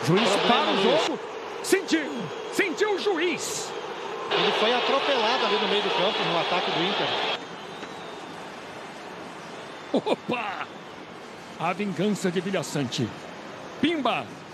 Juiz para o jogo. Sentiu o juiz. Ele foi atropelado ali no meio do campo, no ataque do Inter. Opa! A vingança de Vilhaçante. Pimba!